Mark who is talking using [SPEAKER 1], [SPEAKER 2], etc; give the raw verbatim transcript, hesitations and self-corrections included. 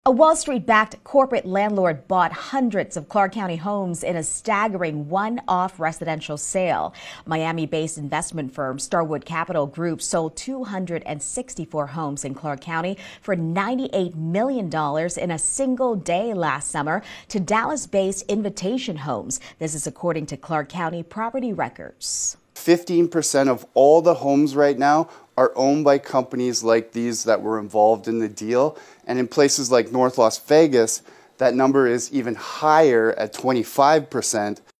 [SPEAKER 1] A Wall Street-backed corporate landlord bought hundreds of Clark County homes in a staggering one-off residential sale. Miami-based investment firm Starwood Capital Group sold two hundred sixty-four homes in Clark County for ninety-eight million dollars in a single day last summer to Dallas-based Invitation Homes. This is according to Clark County property records.
[SPEAKER 2] fifteen percent of all the homes right now are owned by companies like these that were involved in the deal. And in places like North Las Vegas, that number is even higher at twenty-five percent.